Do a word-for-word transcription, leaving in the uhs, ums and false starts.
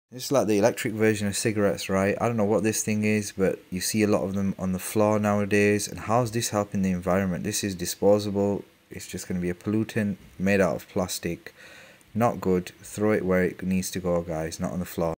It's like the electric version of cigarettes, right? I don't know what this thing is, but you see a lot of them on the floor nowadays. And how's this helping the environment? This is disposable. It's just going to be a pollutant made out of plastic. Not good. Throw it where it needs to go, guys, not on the floor.